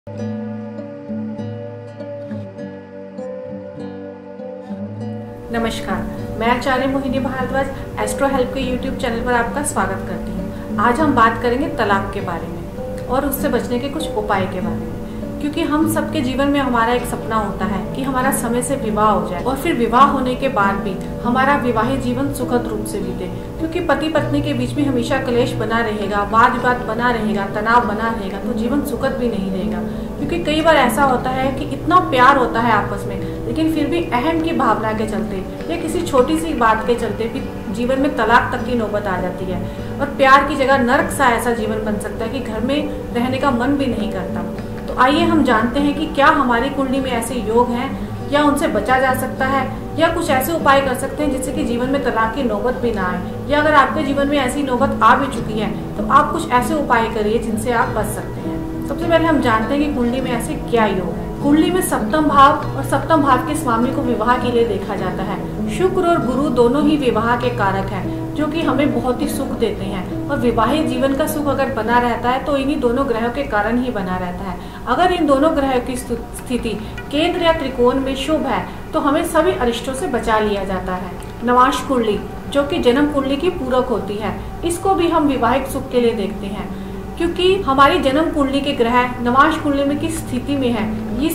नमस्कार, मैं Acharya Mohini Bhardwaj astro help के YouTube चैनल पर आपका स्वागत करती हूँ। आज हम बात करेंगे तलाक के बारे में और उससे बचने के कुछ उपाय के बारे में, क्योंकि हम सबके जीवन में हमारा एक सपना होता है कि हमारा समय से विवाह हो जाए और फिर विवाह होने के बाद भी हमारा विवाहित जीवन सुखद रूप से बीते। क्योंकि पति पत्नी के बीच में हमेशा क्लेश बना रहेगा, वाद विवाद बना रहेगा, तनाव बना रहेगा, तो जीवन सुखद भी नहीं रहेगा। क्योंकि कई बार ऐसा होता है कि इतना प्यार होता है आपस में, लेकिन फिर भी अहम की भावना के चलते या किसी छोटी सी बात के चलते भी जीवन में तलाक तक की नौबत आ जाती है और प्यार की जगह नर्क सा ऐसा जीवन बन सकता है कि घर में रहने का मन भी नहीं करता। तो आइए हम जानते हैं कि क्या हमारी कुंडली में ऐसे योग हैं या उनसे बचा जा सकता है, या कुछ ऐसे उपाय कर सकते हैं जिससे कि जीवन में तलाक की नौबत भी ना आए, या अगर आपके जीवन में ऐसी नौबत आ भी चुकी है तो आप कुछ ऐसे उपाय करिए जिनसे आप बच सकते हैं। सबसे पहले हम जानते हैं कि कुंडली में ऐसे क्या योग है। कुंडली में सप्तम भाव और सप्तम भाव के स्वामी को विवाह के लिए देखा जाता है। शुक्र और गुरु दोनों ही विवाह के कारक हैं, जो कि हमें बहुत ही सुख देते हैं, और विवाहित जीवन का सुख अगर बना रहता है तो इन्हीं दोनों ग्रहों के कारण ही बना रहता है। अगर इन दोनों ग्रहों की स्थिति केंद्र या त्रिकोण में शुभ है तो हमें सभी अरिष्टों से बचा लिया जाता है। नवांश कुंडली, जो कि जन्म कुंडली की पूरक होती है, इसको भी हम विवाहिक सुख के लिए देखते हैं, क्योंकि हमारी जन्म कुंडली के ग्रह नवांश कुंडली में किस स्थिति में है,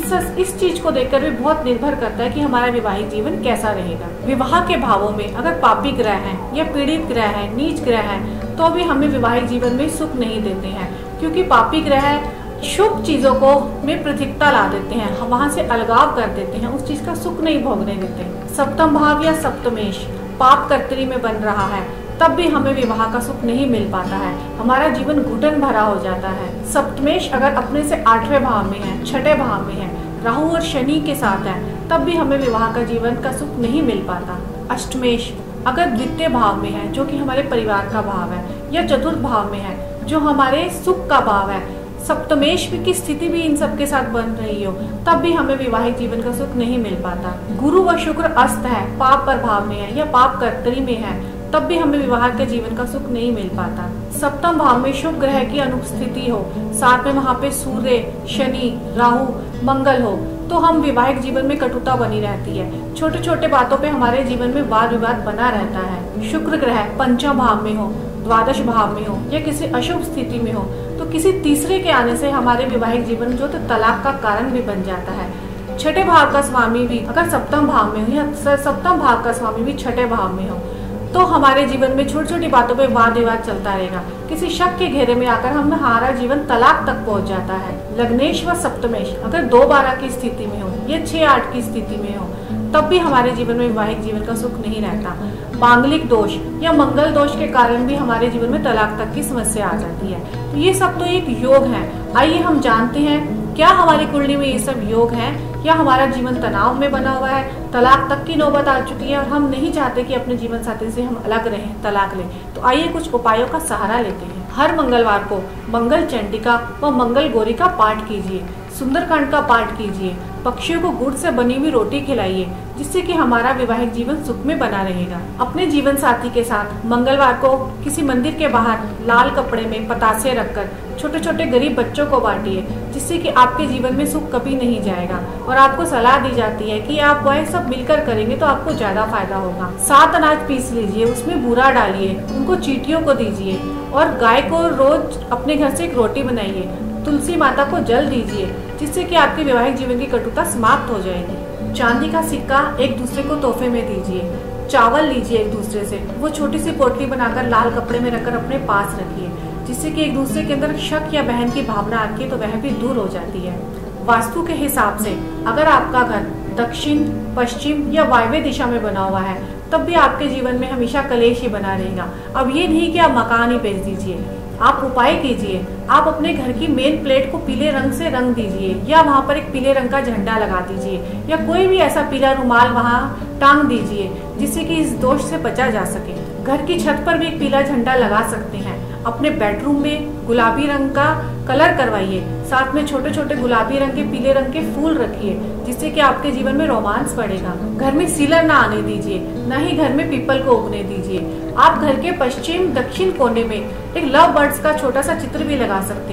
इस चीज को देखकर भी बहुत निर्भर करता है कि हमारा विवाहित जीवन कैसा रहेगा। विवाह के भावों में अगर पापी ग्रह हैं या पीड़ित ग्रह हैं, नीच ग्रह हैं, तो भी हमें विवाहित जीवन में सुख नहीं देते हैं, क्योंकि पापी ग्रह शुभ चीजों को में प्रतिकता ला देते हैं, वहां से अलगाव कर देते हैं, उस चीज का सुख नहीं भोगने देते। सप्तम भाव या सप्तमेश पाप कर्तरी में बन रहा है, तब भी हमें विवाह का सुख नहीं मिल पाता है, हमारा जीवन घुटन भरा हो जाता है। सप्तमेश अगर अपने से 8वें भाव में है, 6ठे भाव में है, राहु और शनि के साथ है, तब भी हमें विवाह का जीवन का सुख नहीं मिल पाता। अष्टमेश अगर द्वितीय भाव में है, जो कि हमारे परिवार का भाव है, या चतुर्थ भाव में है, जो हमारे सुख का भाव है, सप्तमेश की स्थिति भी इन सब के साथ बन रही हो, तब भी हमें विवाहित जीवन का सुख नहीं मिल पाता। गुरु व शुक्र अस्त है, पाप प्रभाव में है या पाप कर्तरी में है, तब भी हमें विवाह के जीवन का सुख नहीं मिल पाता। सप्तम भाव में शुभ ग्रह की अनुपस्थिति हो, साथ में वहाँ पे सूर्य, शनि, राहु, मंगल हो, तो हम विवाहिक जीवन में कटुता बनी रहती है। छोटे छोटे बातों पे हमारे जीवन में वाद विवाद बना रहता है। शुक्र ग्रह पंचम भाव में हो, द्वादश भाव में हो, या किसी अशुभ स्थिति में हो, तो किसी तीसरे के आने से हमारे विवाहिक जीवन जो तो तलाक का कारण भी बन जाता है। छठे भाव का स्वामी भी अगर सप्तम भाव में हो, या सप्तम भाव का स्वामी भी छठे भाव में हो, तो हमारे जीवन में छोटी छोटी बातों पे वाद विवाद चलता रहेगा। किसी शक के घेरे में आकर हमारा जीवन तलाक तक पहुंच जाता है। लग्नेश व सप्तमेश अगर 2-12 की स्थिति में हो या 6-8 की स्थिति में हो, तब भी हमारे जीवन में वैवाहिक जीवन का सुख नहीं रहता। मांगलिक दोष या मंगल दोष के कारण भी हमारे जीवन में तलाक तक की समस्या आ जाती है। तो ये सब तो एक योग है। आइए हम जानते हैं क्या हमारी कुंडली में ये सब योग हैं, या हमारा जीवन तनाव में बना हुआ है, तलाक तक की नौबत आ चुकी है और हम नहीं चाहते कि अपने जीवन साथी से हम अलग रहें, तलाक लें। तो आइए कुछ उपायों का सहारा लेते हैं। हर मंगलवार को मंगल चंडिका व मंगल गौरी का पाठ कीजिए, सुंदरकांड का पाठ कीजिए, पक्षियों को गुड़ से बनी हुई रोटी खिलाइए, जिससे कि हमारा विवाहिक जीवन सुख में बना रहेगा। अपने जीवन साथी के साथ मंगलवार को किसी मंदिर के बाहर लाल कपड़े में पतासे रखकर छोटे छोटे गरीब बच्चों को बांटिए, जिससे कि आपके जीवन में सुख कभी नहीं जाएगा। और आपको सलाह दी जाती है कि आप वह सब मिलकर करेंगे तो आपको ज्यादा फायदा होगा। 7 अनाज पीस लीजिए, उसमें बूरा डालिए, उनको चींटियों को दीजिए, और गाय को रोज अपने घर से एक रोटी बनाइए, तुलसी माता को जल दीजिए, जिससे कि आपके वैवाहिक जीवन की कटुता समाप्त हो जाएगी। चांदी का सिक्का एक दूसरे को तोहफे में दीजिए। चावल लीजिए एक दूसरे से, वो छोटी सी पोटली बनाकर लाल कपड़े में रखकर अपने पास रखिए, जिससे कि एक दूसरे के अंदर शक या बहन की भावना आती है तो वह भी दूर हो जाती है। वास्तु के हिसाब से अगर आपका घर दक्षिण, पश्चिम या वायव्य दिशा में बना हुआ है, तब भी आपके जीवन में हमेशा कलेश ही बना रहेगा। अब ये नहीं कि आप मकान ही बेच दीजिए, आप उपाय कीजिए। आप अपने घर की मेन प्लेट को पीले रंग से रंग दीजिए, या वहाँ पर एक पीले रंग का झंडा लगा दीजिए, या कोई भी ऐसा पीला रुमाल वहाँ टांग दीजिए, जिससे कि इस दोष से बचा जा सके। घर की छत पर भी एक पीला झंडा लगा सकते हैं। अपने बेडरूम में गुलाबी रंग का कलर करवाइए, साथ में छोटे छोटे गुलाबी रंग के, पीले रंग के फूल रखिए, जिससे कि आपके जीवन में रोमांस बढ़ेगा। घर में सीलर ना आने दीजिए, न ही घर में पीपल को उगने दीजिए। आप घर के पश्चिम दक्षिण कोने में एक लव बर्ड्स का छोटा सा चित्र भी लगा सकते हैं।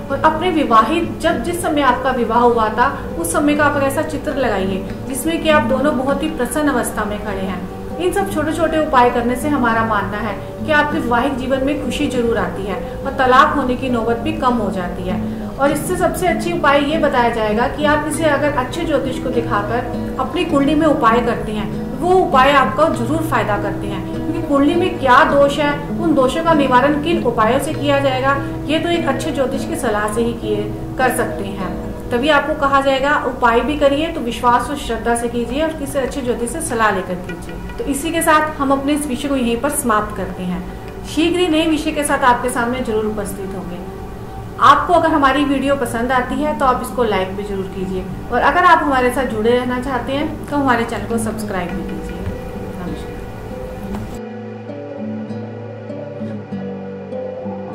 और अपने विवाहित जिस समय आपका विवाह हुआ था उस समय का आप ऐसा चित्र लगाइए जिसमें कि आप दोनों बहुत ही प्रसन्न अवस्था में खड़े हैं। इन सब छोटे छोटे उपाय करने से हमारा मानना है कि आपके वैवाहिक जीवन में खुशी जरूर आती है और तलाक होने की नौबत भी कम हो जाती है। और इससे सबसे अच्छी उपाय ये बताया जाएगा कि आप इसे अगर अच्छे ज्योतिष को दिखाकर अपनी कुंडली में उपाय करते हैं, वो उपाय आपका जरूर फायदा करते हैं। क्योंकि कुंडली में क्या दोष है, उन दोषों का निवारण किन उपायों से किया जाएगा, ये तो एक अच्छे ज्योतिष की सलाह से ही कर सकते हैं। तभी आपको कहा जाएगा उपाय भी करिए तो विश्वास और श्रद्धा से कीजिए और किसी अच्छे ज्योतिष से सलाह लेकर कीजिए। तो इसी के साथ हम अपने इस विषय को यहीं पर समाप्त करते हैं। शीघ्र ही नए विषय के साथ आपके सामने जरूर उपस्थित होंगे। आपको अगर हमारी वीडियो पसंद आती है तो आप इसको लाइक भी जरूर कीजिए और अगर आप हमारे साथ जुड़े रहना चाहते हैं तो हमारे चैनल को सब्सक्राइब भी कीजिए।